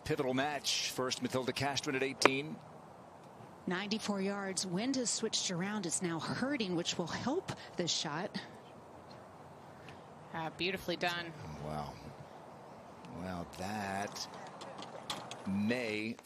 pivotal match. First, Matilda Castren at 18. 94 yards. Wind has switched around. It's now hurting, which will help this shot. Beautifully done. Wow. Well, that may